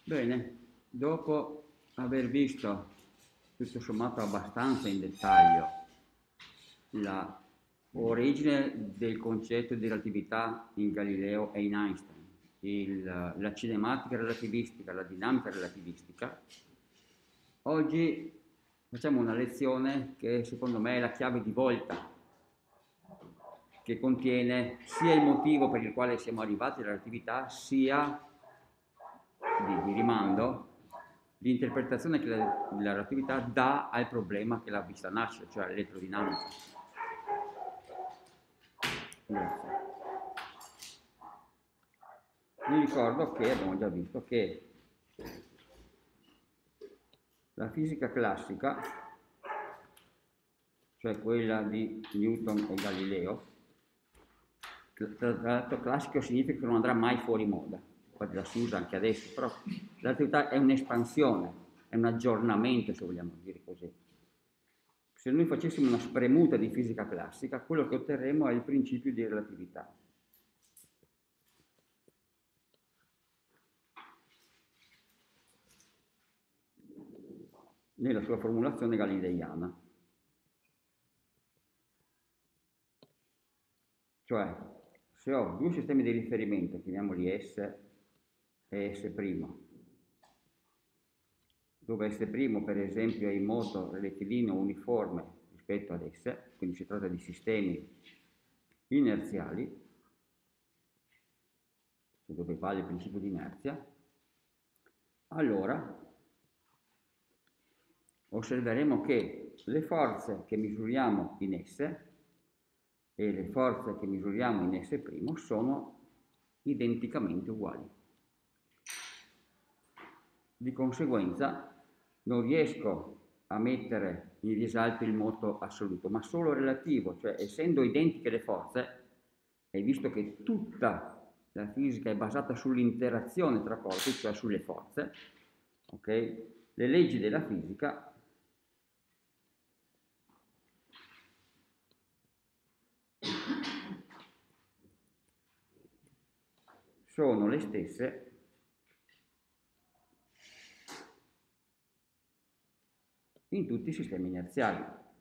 Bene, dopo aver visto tutto sommato abbastanza in dettaglio la origine del concetto di relatività in Galileo e in Einstein, la cinematica relativistica, la dinamica relativistica, oggi facciamo una lezione che secondo me è la chiave di volta, che contiene sia il motivo per il quale siamo arrivati alla relatività, sia di rimando l'interpretazione che la relatività dà al problema che l'ha vista nascere, cioè l'elettrodinamica. Grazie. Vi ricordo che abbiamo già visto che la fisica classica, cioè quella di Newton e Galileo, tra l'altro classico significa che non andrà mai fuori moda, infatti la si usa anche adesso, però la relatività è un'espansione, è un aggiornamento, se vogliamo dire così. Se noi facessimo una spremuta di fisica classica, quello che otterremo è il principio di relatività. Nella sua formulazione galileiana. Cioè, se ho due sistemi di riferimento, chiamiamoli S e S', dove S' per esempio è in moto rettilineo uniforme rispetto ad S, quindi si tratta di sistemi inerziali, cioè dove vale il principio di inerzia, allora osserveremo che le forze che misuriamo in S e le forze che misuriamo in S' sono identicamente uguali. Di conseguenza non riesco a mettere in risalto il moto assoluto, ma solo relativo, cioè essendo identiche le forze, e visto che tutta la fisica è basata sull'interazione tra corpi, cioè sulle forze, okay? Le leggi della fisica sono le stesse in tutti i sistemi inerziali.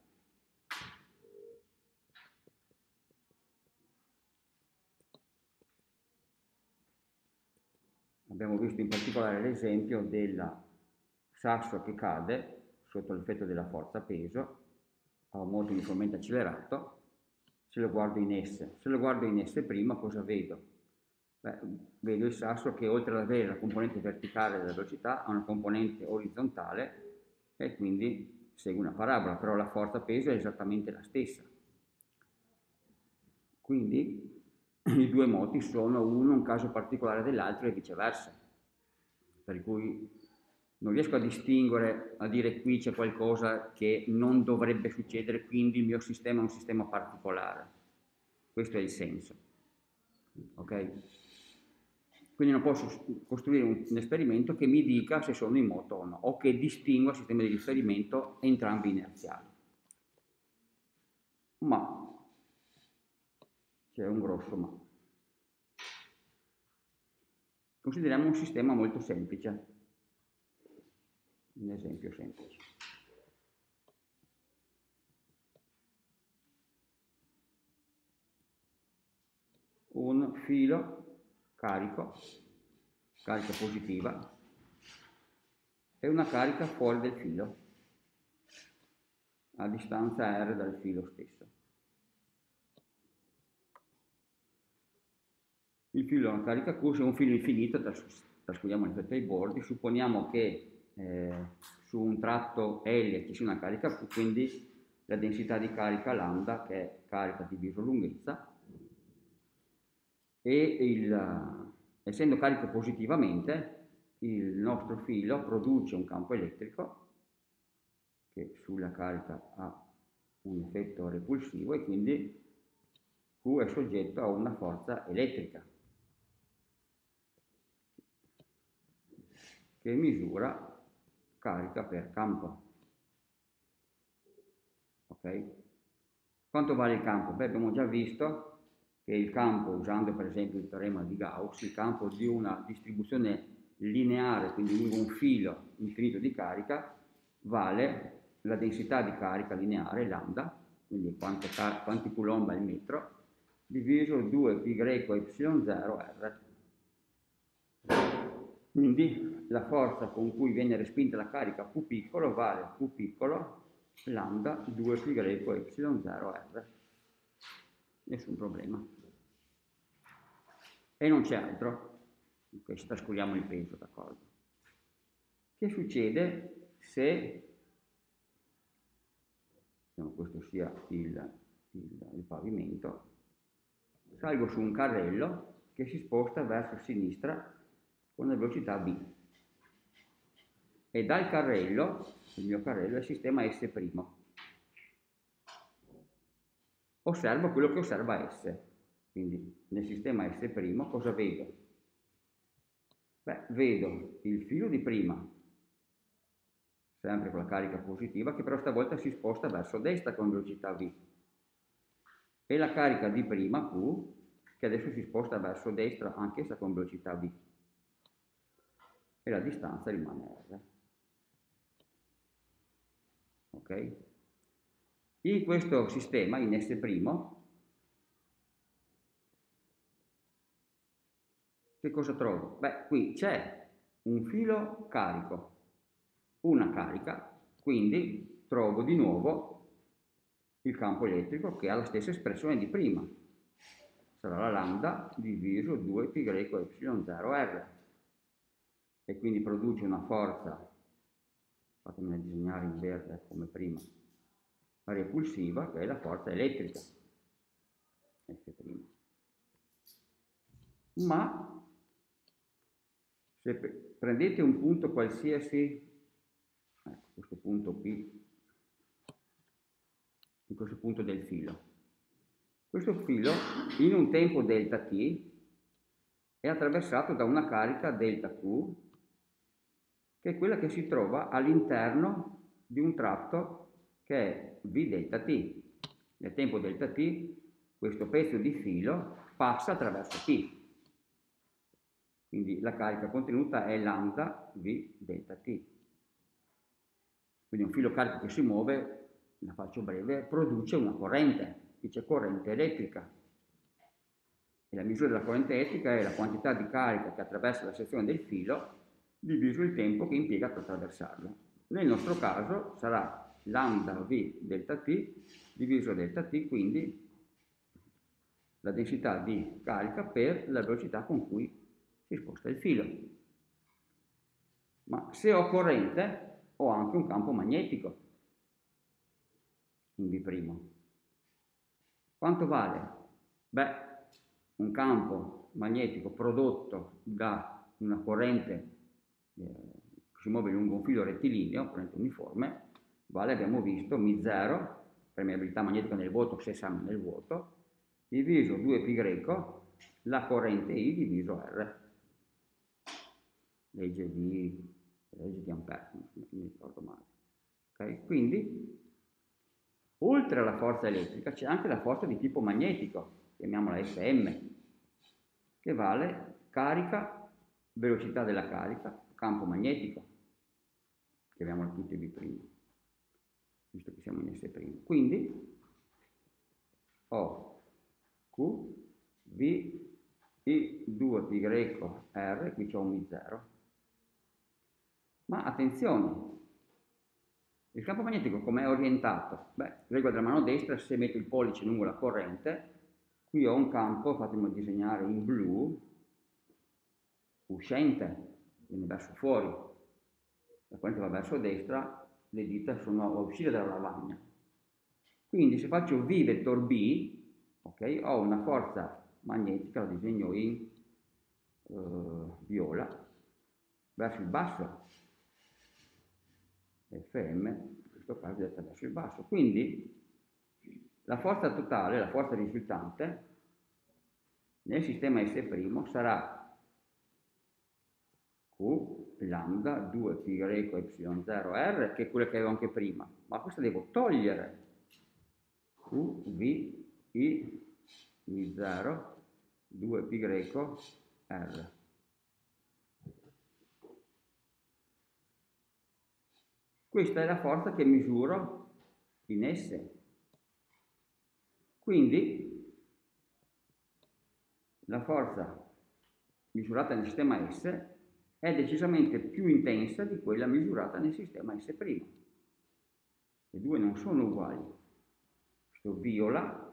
Abbiamo visto in particolare l'esempio del sasso che cade sotto l'effetto della forza peso a un moto uniformemente accelerato. Se lo guardo in S, se lo guardo in S', cosa vedo? Beh, vedo il sasso che oltre ad avere la componente verticale della velocità ha una componente orizzontale e quindi segue una parabola, però la forza peso è esattamente la stessa. Quindi i due moti sono uno un caso particolare dell'altro e viceversa, per cui non riesco a distinguere, a dire qui c'è qualcosa che non dovrebbe succedere, quindi il mio sistema è un sistema particolare. Questo è il senso. Ok? Quindi non posso costruire un esperimento che mi dica se sono in moto o no, o che distingua il sistema di riferimento entrambi inerziali. Ma c'è un grosso ma. Consideriamo un sistema molto semplice, un esempio semplice. Un filo carico, carica positiva, e una carica fuori del filo, a distanza r dal filo stesso. Il filo è una carica Q, se è un filo infinito, trascuriamo l'effetto ai bordi, supponiamo che su un tratto L ci sia una carica Q, quindi la densità di carica lambda, che è carica diviso lunghezza, e essendo carico positivamente, il nostro filo produce un campo elettrico che sulla carica ha un effetto repulsivo e quindi Q è soggetto a una forza elettrica che misura carica per campo. Ok? Quanto vale il campo? Beh, abbiamo già visto che il campo, usando per esempio il teorema di Gauss, il campo di una distribuzione lineare, quindi lungo un filo infinito di carica, vale la densità di carica lineare, lambda, quindi quanti coulomb al metro, diviso 2πy0 r. Quindi la forza con cui viene respinta la carica Q piccolo vale Q piccolo lambda 2πy0 r. Nessun problema. E non c'è altro. Okay, ci trascuriamo il peso, d'accordo. Che succede se, diciamo, questo sia il pavimento, salgo su un carrello che si sposta verso sinistra con la velocità v. E dal carrello, il mio carrello, è il sistema S'. Osservo quello che osserva S. Quindi nel sistema S' cosa vedo? Beh, vedo il filo di prima, sempre con la carica positiva, che però stavolta si sposta verso destra con velocità v. E la carica di prima, Q, che adesso si sposta verso destra anch'essa con velocità v. E la distanza rimane r. Ok? In questo sistema, in S', che cosa trovo? Beh, qui c'è un filo carico, una carica, quindi trovo di nuovo il campo elettrico che ha la stessa espressione di prima. Sarà la lambda diviso 2πy0 r. E quindi produce una forza, fatemela disegnare in verde come prima, repulsiva, che è la forza elettrica, F'. Ma se prendete un punto qualsiasi, ecco, questo punto P, in questo punto del filo, questo filo in un tempo delta t è attraversato da una carica delta Q, che è quella che si trova all'interno di un tratto che è V delta t. Nel tempo delta t questo pezzo di filo passa attraverso t. Quindi la carica contenuta è lambda V delta t. Quindi un filo carico che si muove, la faccio breve, produce una corrente, qui c'è corrente elettrica. E la misura della corrente elettrica è la quantità di carica che attraversa la sezione del filo diviso il tempo che impiega per attraversarlo. Nel nostro caso sarà lambda V delta t diviso delta t, quindi la densità di carica per la velocità con cui si sposta il filo. Ma se ho corrente, ho anche un campo magnetico in V'. Quanto vale? Beh, un campo magnetico prodotto da una corrente che si muove lungo un filo rettilineo, corrente uniforme, vale, abbiamo visto, μ0, permeabilità magnetica nel vuoto se siamo nel vuoto, diviso 2π, la corrente I diviso R. Legge di Ampère, non mi ricordo male. Okay? Quindi, oltre alla forza elettrica, c'è anche la forza di tipo magnetico, chiamiamola Fm, che vale carica, velocità della carica, campo magnetico, chiamiamola tutti V', visto che siamo in S'. Quindi ho Q, V, I, 2π, R, qui c'è un μ0. Ma attenzione, il campo magnetico com'è orientato? Beh, regola della mano destra, se metto il pollice lungo la corrente, qui ho un campo, fatemi disegnare in blu, uscente, viene verso fuori. La corrente va verso destra, le dita sono a uscire dalla lavagna. Quindi se faccio V vettor B, okay, ho una forza magnetica, la disegno in viola, verso il basso. Fm, in questo caso è verso il basso. Quindi la forza totale, la forza risultante nel sistema S' sarà Q lambda 2πy0 r, che è quella che avevo anche prima, ma questa devo togliere Q V I μ0 2π r. Questa è la forza che misuro in S. Quindi la forza misurata nel sistema S è decisamente più intensa di quella misurata nel sistema S'. Le due non sono uguali. Questo viola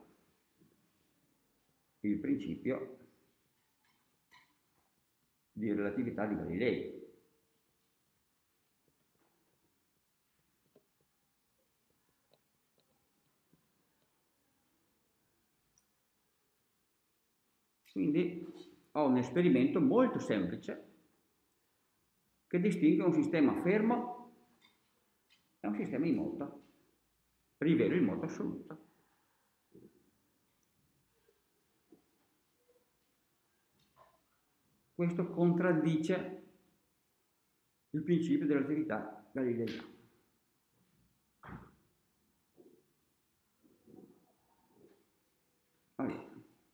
il principio di relatività di Galilei. Quindi ho un esperimento molto semplice che distingue un sistema fermo e un sistema in moto. Rivelo il moto assoluto. Questo contraddice il principio della relatività galileiana. Allora,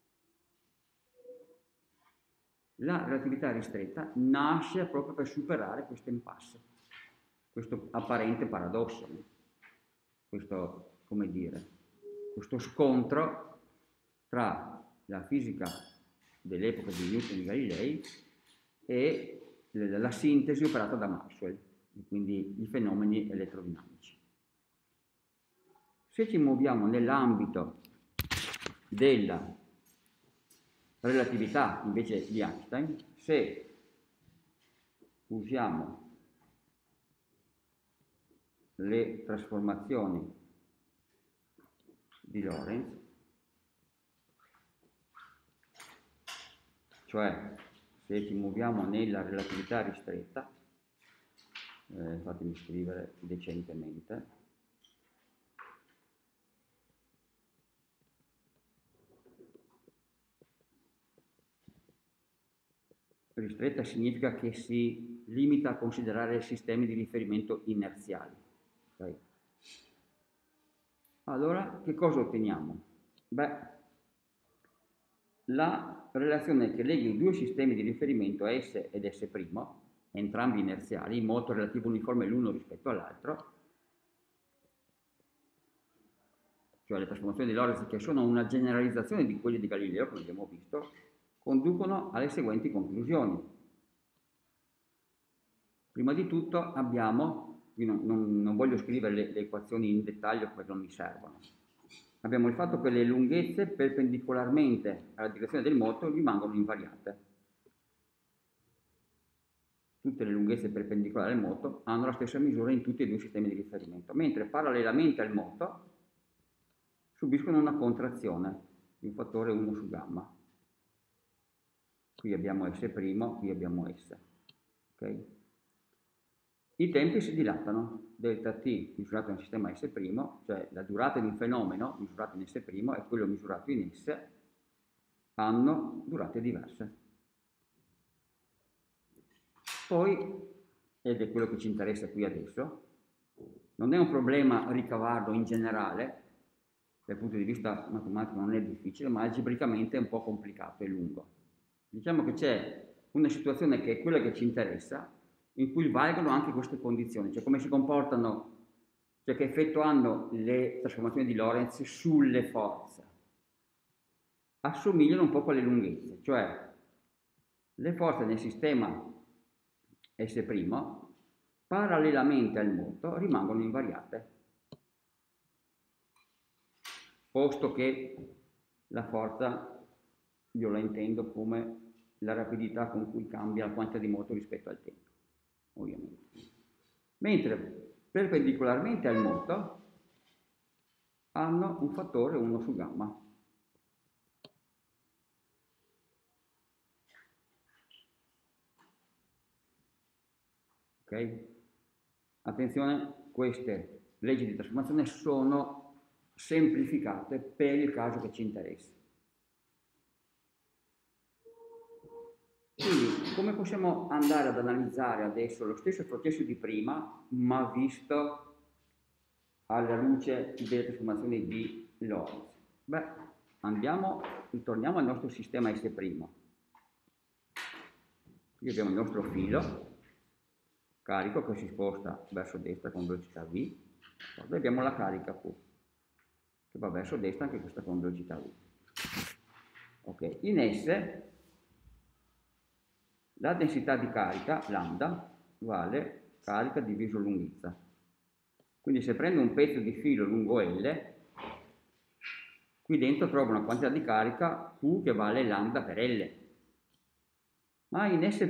la relatività ristretta nasce proprio per superare questo impasse, questo apparente paradosso, questo, come dire, questo scontro tra la fisica dell'epoca di Newton e Galilei e la sintesi operata da Maxwell, quindi i fenomeni elettrodinamici. Se ci muoviamo nell'ambito della relatività invece di Einstein, se usiamo le trasformazioni di Lorentz, cioè se ci muoviamo nella relatività ristretta, fatemi scrivere decentemente, ristretta significa che si limita a considerare sistemi di riferimento inerziali. Okay? Allora, che cosa otteniamo? Beh, la relazione che lega i due sistemi di riferimento S ed S', entrambi inerziali, in moto relativo uniforme l'uno rispetto all'altro, cioè le trasformazioni di Lorentz, che sono una generalizzazione di quelle di Galileo, come abbiamo visto, conducono alle seguenti conclusioni. Prima di tutto abbiamo, qui non voglio scrivere le equazioni in dettaglio perché non mi servono, abbiamo il fatto che le lunghezze perpendicolarmente alla direzione del moto rimangono invariate. Tutte le lunghezze perpendicolari al moto hanno la stessa misura in tutti e due i sistemi di riferimento, mentre parallelamente al moto subiscono una contrazione di un fattore 1 su gamma. Qui abbiamo S', qui abbiamo S. Okay? I tempi si dilatano, delta t misurato nel sistema S', cioè la durata di un fenomeno misurato in S' e quello misurato in S, hanno durate diverse. Poi, ed è quello che ci interessa qui adesso, non è un problema ricavarlo in generale, dal punto di vista matematico non è difficile, ma algebricamente è un po' complicato e lungo. Diciamo che c'è una situazione che è quella che ci interessa, in cui valgono anche queste condizioni, cioè come si comportano, cioè che effetto hanno le trasformazioni di Lorentz sulle forze. Assomigliano un po' alle lunghezze, cioè le forze nel sistema S', parallelamente al moto, rimangono invariate, posto che la forza io la intendo come la rapidità con cui cambia la quantità di moto rispetto al tempo, ovviamente. Mentre perpendicolarmente al moto hanno un fattore 1 su gamma. Ok? Attenzione, queste leggi di trasformazione sono semplificate per il caso che ci interessa. Quindi, come possiamo andare ad analizzare adesso lo stesso processo di prima, ma visto alla luce delle trasformazioni di Lorentz? Beh, ritorniamo al nostro sistema S'. Qui abbiamo il nostro filo, carico che si sposta verso destra con velocità v, poi abbiamo la carica Q, che va verso destra anche questa con velocità v. Ok, in S la densità di carica, lambda, vale carica diviso lunghezza. Quindi se prendo un pezzo di filo lungo L, qui dentro trovo una quantità di carica Q che vale lambda per L. Ma in S'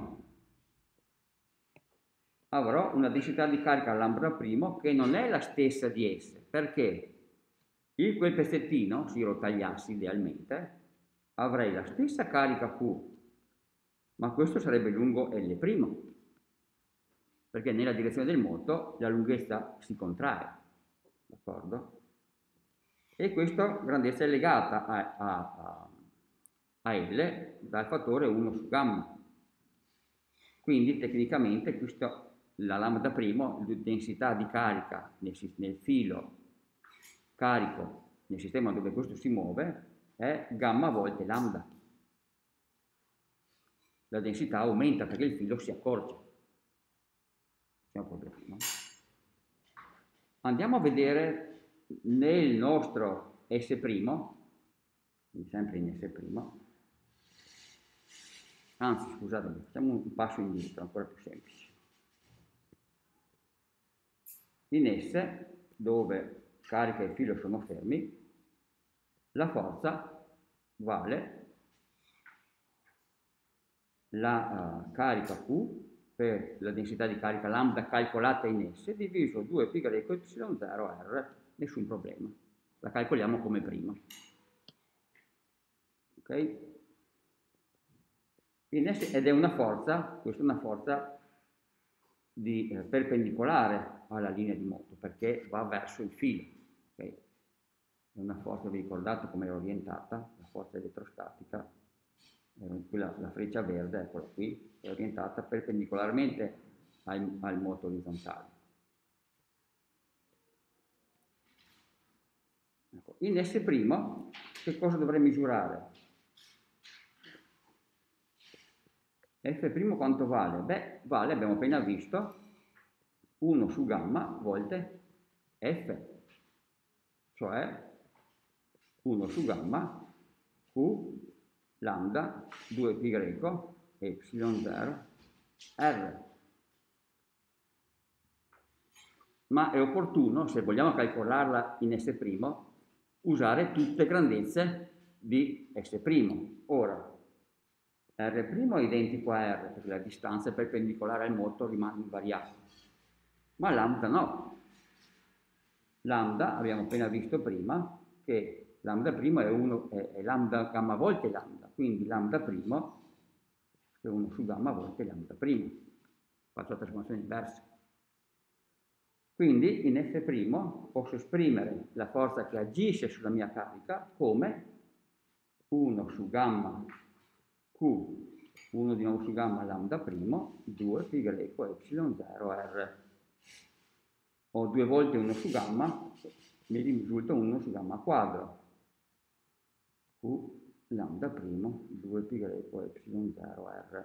avrò una densità di carica lambda' che non è la stessa di S. Perché? Quel pezzettino, se io lo tagliassi idealmente, avrei la stessa carica Q, ma questo sarebbe lungo L', perché nella direzione del moto la lunghezza si contrae, d'accordo? E questa grandezza è legata a L dal fattore 1 su gamma. Quindi tecnicamente la lambda', la densità di carica nel filo carico nel sistema dove questo si muove è gamma volte lambda. La densità aumenta perché il filo si accorcia. C'è un problema, no? Andiamo a vedere nel nostro S', quindi sempre in S', anzi scusate, facciamo un passo indietro, ancora più semplice. In S, dove carica e filo sono fermi, la forza vale la carica Q per la densità di carica lambda calcolata in S diviso 2πy0r, nessun problema. La calcoliamo come prima. Ok? In S, ed è una forza, questa è una forza perpendicolare alla linea di moto, perché va verso il filo. Okay? È una forza, vi ricordate come è orientata? La forza elettrostatica, la freccia verde, eccola qui, è orientata perpendicolarmente al moto orizzontale. Ecco. In S', che cosa dovrei misurare? F' quanto vale? Beh, vale, abbiamo appena visto, 1 su gamma volte F, cioè 1 su gamma Q lambda 2π ε0 R. Ma è opportuno, se vogliamo calcolarla in S', usare tutte grandezze di S'. Ora, R' è identico a R, perché la distanza perpendicolare al moto rimane invariata. Ma lambda no. Lambda, abbiamo appena visto prima, che lambda' è lambda gamma volte lambda, quindi lambda' è 1 su gamma volte lambda'. Faccio la trasformazione inversa. Quindi in F' posso esprimere la forza che agisce sulla mia carica come 1 su gamma Q, 1 di nuovo su gamma lambda', 2πy ε0r. Ho 2 volte 1 su gamma, mi risulta 1 su gamma quadro. Q lambda', 2πy ε0r.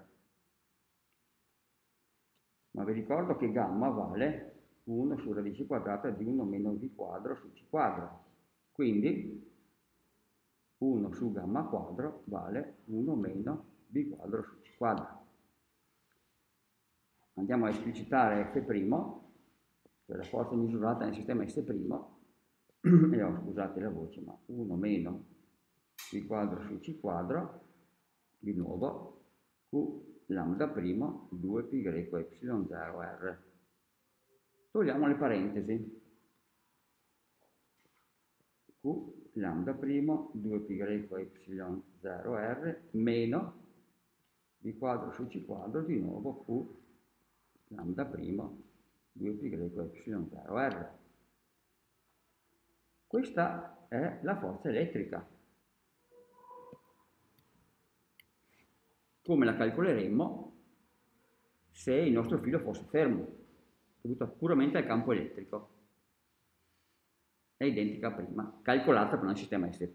Ma vi ricordo che gamma vale 1 su radice quadrata di 1 meno v quadro su c quadro. Quindi 1 su gamma quadro vale 1 meno v quadro su c quadro. Andiamo a esplicitare F', cioè la forza misurata nel sistema S', e scusate la voce, ma 1 meno v quadro su c quadro, di nuovo, Q lambda', 2πy ε0r. Togliamo le parentesi. Q lambda', 2πy ε0r meno v quadro su c quadro, di nuovo Q lambda', 2πy ε0r. Questa è la forza elettrica. Come la calcoleremmo se il nostro filo fosse fermo, dovuta puramente al campo elettrico. È identica a prima, calcolata per un sistema S'.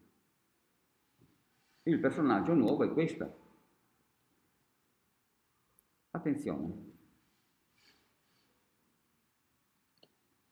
Il personaggio nuovo è questo. Attenzione.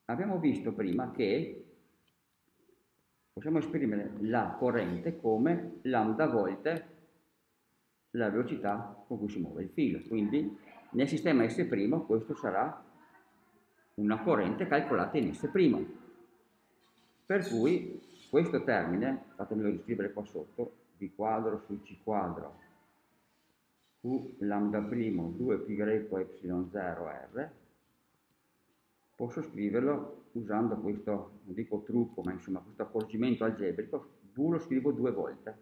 abbiamo visto prima che possiamo esprimere la corrente come lambda volte la velocità con cui si muove il filo. Quindi nel sistema S' questo sarà una corrente calcolata in S'. Per cui questo termine, fatemelo riscrivere qua sotto, V quadro su C quadro Q lambda primo 2π epsilon 0 R, posso scriverlo usando questo, non dico trucco, ma insomma questo accorgimento algebrico. V lo scrivo 2 volte.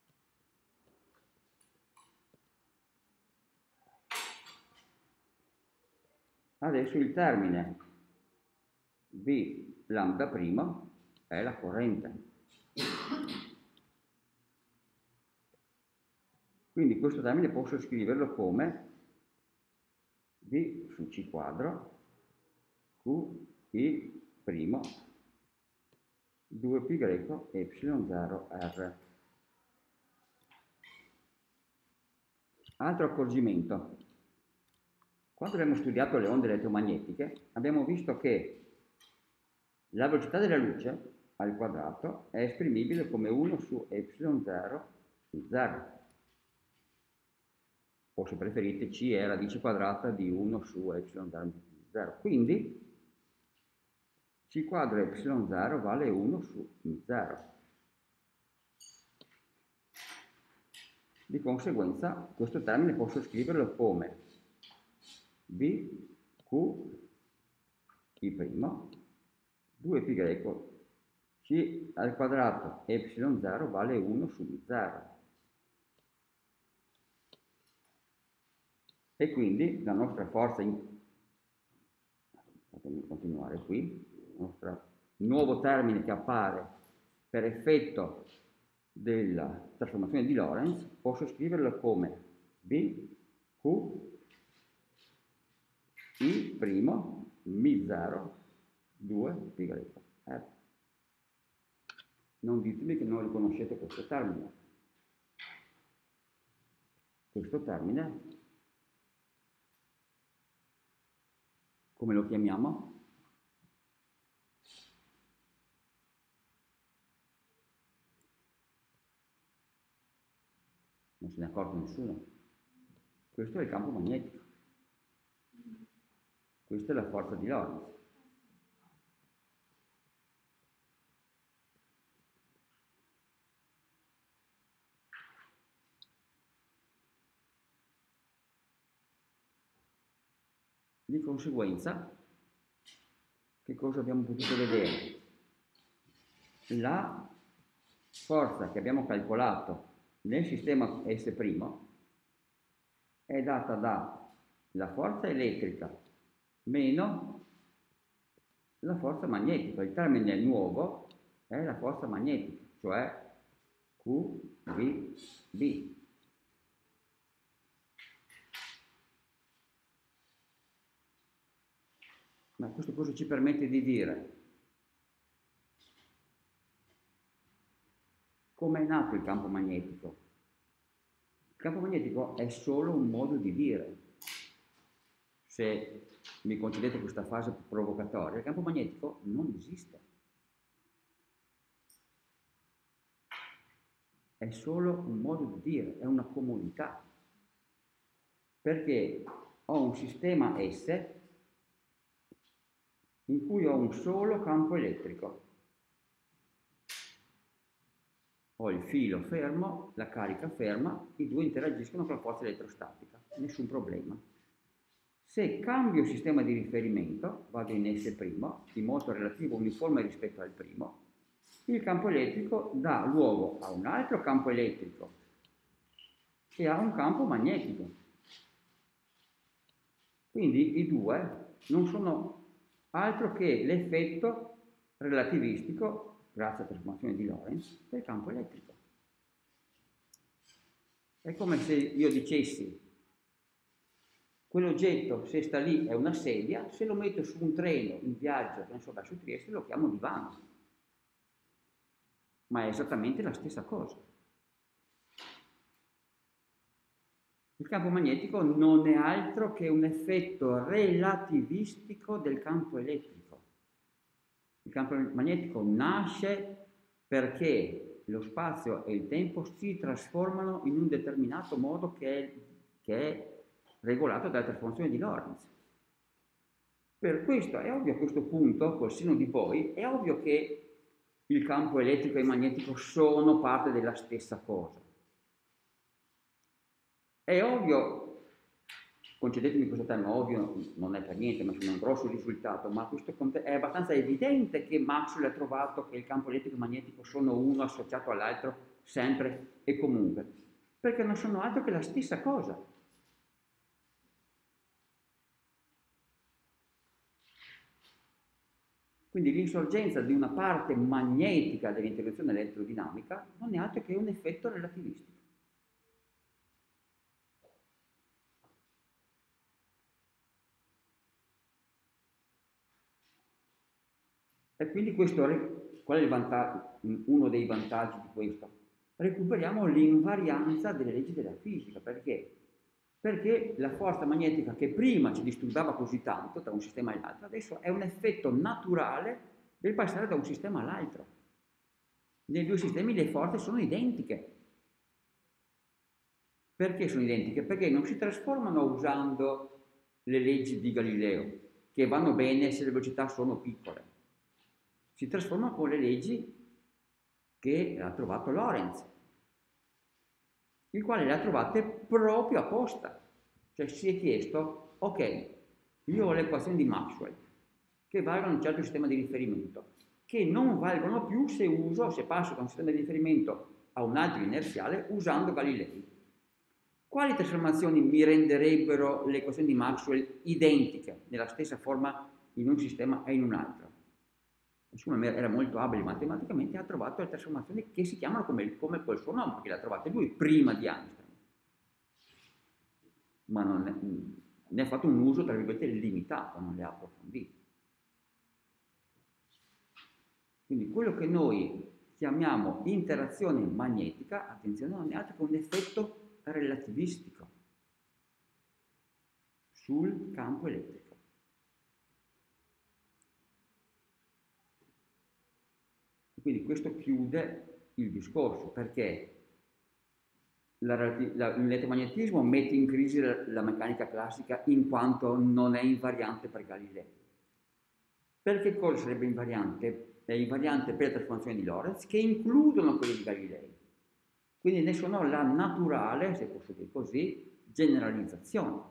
Adesso il termine V lambda primo è la corrente. Quindi questo termine posso scriverlo come V su C quadro QI primo 2π epsilon 0 R. Altro accorgimento. Quando abbiamo studiato le onde elettromagnetiche, abbiamo visto che la velocità della luce al quadrato è esprimibile come 1 su epsilon 0 su 0. O se preferite C è radice quadrata di 1 su epsilon 0 su 0. Quindi C quadro epsilon 0 vale 1 su 0. Di conseguenza questo termine posso scriverlo come V Q I' 2π C al quadrato epsilon 0 vale 1 su 0. E quindi la nostra forza, fatemi continuare qui, il nostro nuovo termine che appare per effetto della trasformazione di Lorentz, posso scriverlo come V Q I' μ0 2π R. Non ditemi che non riconoscete questo termine. Questo termine, come lo chiamiamo? Non se ne è accorto nessuno. Questo è il campo magnetico. Questa è la forza di Lorentz. Di conseguenza, che cosa abbiamo potuto vedere? La forza che abbiamo calcolato nel sistema S' è data dalla forza elettrica meno la forza magnetica. Il termine nuovo è la forza magnetica, cioè QVB. Ma questo cosa ci permette di dire? Come è nato il campo magnetico? Il campo magnetico è solo un modo di dire. Se mi concedete questa fase provocatoria, il campo magnetico non esiste. È solo un modo di dire, è una comodità. Perché ho un sistema S in cui ho un solo campo elettrico. Ho il filo fermo, la carica ferma, i due interagiscono con la forza elettrostatica, nessun problema. Se cambio sistema di riferimento, vado in S', di moto relativo uniforme rispetto al primo, il campo elettrico dà luogo a un altro campo elettrico e a un campo magnetico. Quindi i due non sono altro che l'effetto relativistico, grazie alla trasformazione di Lorentz, del campo elettrico. È come se io dicessi: quell'oggetto, se sta lì, è una sedia, se lo metto su un treno in viaggio, che ne so, su Trieste, lo chiamo divano. Ma è esattamente la stessa cosa. Il campo magnetico non è altro che un effetto relativistico del campo elettrico. Il campo magnetico nasce perché lo spazio e il tempo si trasformano in un determinato modo che è regolato dalla trasformazione di Lorentz. Per questo è ovvio a questo punto, col seno di poi, è ovvio che il campo elettrico e magnetico sono parte della stessa cosa. È ovvio, concedetemi questo termine, ovvio non è per niente, ma sono un grosso risultato, ma questo è abbastanza evidente che Maxwell ha trovato che il campo elettrico e magnetico sono uno associato all'altro sempre e comunque, perché non sono altro che la stessa cosa. Quindi l'insorgenza di una parte magnetica dell'integrazione elettrodinamica non è altro che un effetto relativistico. E quindi questo, qual è il vantaggio, uno dei vantaggi di questo? Recuperiamo l'invarianza delle leggi della fisica. Perché? Perché la forza magnetica che prima ci disturbava così tanto tra un sistema e l'altro, adesso è un effetto naturale del passare da un sistema all'altro. Nei due sistemi le forze sono identiche. Perché sono identiche? Perché non si trasformano usando le leggi di Galileo, che vanno bene se le velocità sono piccole. Si trasformano con le leggi che ha trovato Lorentz, il quale le ha trovate proprio apposta. Cioè si è chiesto, ok, io ho le equazioni di Maxwell, che valgono un certo sistema di riferimento, che non valgono più se passo da un sistema di riferimento a un altro inerziale usando Galilei. Quali trasformazioni mi renderebbero le equazioni di Maxwell identiche, nella stessa forma, in un sistema e in un altro? Nessuno era molto abile matematicamente e ha trovato le trasformazioni che si chiamano come quel suo nome, che le ha trovate lui prima di Einstein. Ma ne ha fatto un uso, tra virgolette, limitato, non le ha approfondite. Quindi quello che noi chiamiamo interazione magnetica, attenzione, non è altro che un effetto relativistico sul campo elettrico. Quindi questo chiude il discorso, perché l'elettromagnetismo mette in crisi la meccanica classica in quanto non è invariante per Galileo. Perché cosa sarebbe invariante? È invariante per le trasformazioni di Lorentz che includono quelle di Galilei. Quindi ne sono la naturale, se posso dire così, generalizzazione.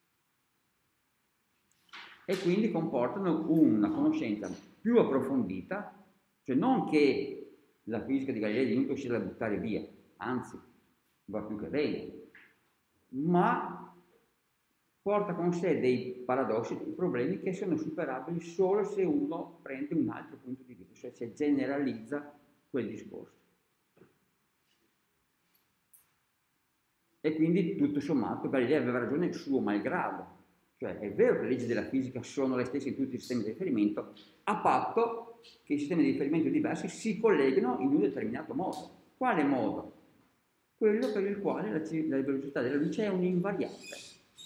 E quindi comportano una conoscenza più approfondita, cioè non che la fisica di Galileo di Newton sia da buttare via, anzi, va più che bene, ma porta con sé dei paradossi, dei problemi che sono superabili solo se uno prende un altro punto di vista, cioè se generalizza quel discorso. E quindi tutto sommato Galileo aveva ragione suo malgrado, cioè è vero che le leggi della fisica sono le stesse in tutti i sistemi di riferimento, a patto che i sistemi di riferimento diversi si colleghino in un determinato modo. Quale modo? Quello per il quale la velocità della luce è un'invariante.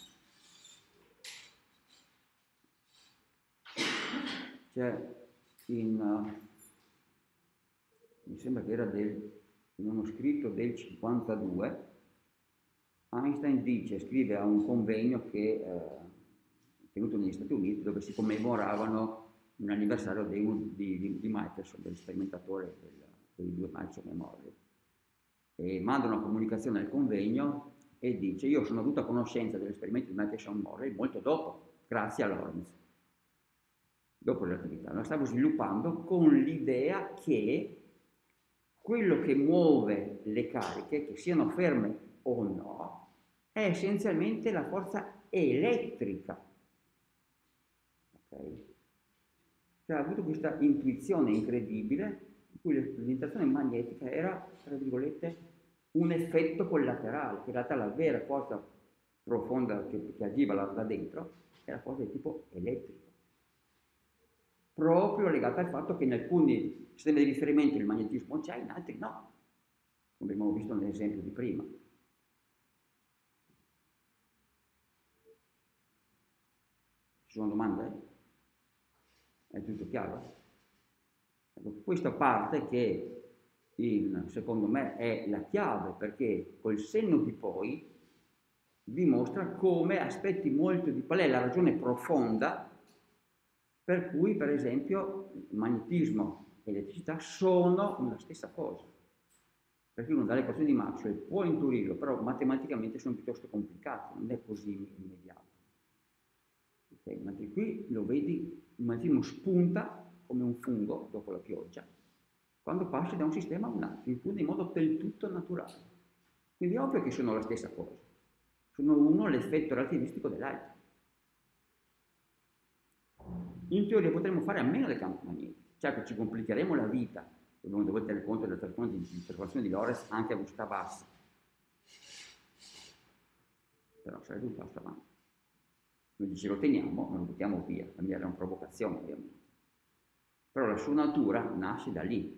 C'è mi sembra che era in uno scritto del 52, Einstein scrive a un convegno che tenuto negli Stati Uniti dove si commemoravano un anniversario di Michelson, del sperimentatore dei due Michelson Memorial. E manda una comunicazione al convegno e dice: io sono venuto a conoscenza dell'esperimento di Michelson Memorial molto dopo, grazie a Lorentz. Dopo l'attività, la stavo sviluppando con l'idea che quello che muove le cariche, che siano ferme o no, è essenzialmente la forza elettrica. Okay? Cioè ha avuto questa intuizione incredibile in cui l'interazione magnetica era, tra virgolette, un effetto collaterale, che in realtà la vera forza profonda che agiva là dentro era forza di tipo elettrico, proprio legata al fatto che in alcuni sistemi di riferimento il magnetismo c'è, in altri no, come abbiamo visto nell'esempio di prima. Ci sono domande? È tutto chiaro? Questa parte che secondo me è la chiave, perché col senno di poi dimostra come aspetti molto di qual è la ragione profonda per cui, per esempio, magnetismo e elettricità sono una stessa cosa. Perché uno dalle equazioni di Maxwell può intuirlo, però matematicamente sono piuttosto complicati, non è così immediato. Okay? Mentre qui lo vedi, il magnetismo spunta come un fungo dopo la pioggia, quando passi da un sistema a un altro, in modo del tutto naturale. Quindi è ovvio che sono la stessa cosa. Sono uno l'effetto relativistico dell'altro. In teoria potremmo fare a meno del campo magnetico, cioè che ci complicheremo la vita, dobbiamo dover tenere conto della circolazione di Lorentz anche a velocità bassa. Però sarebbe un passo avanti. Quindi ce lo teniamo, non lo buttiamo via, la mia era una provocazione ovviamente. Però la sua natura nasce da lì.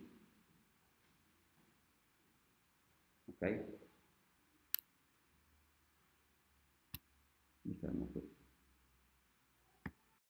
Ok? Mi fermo qui.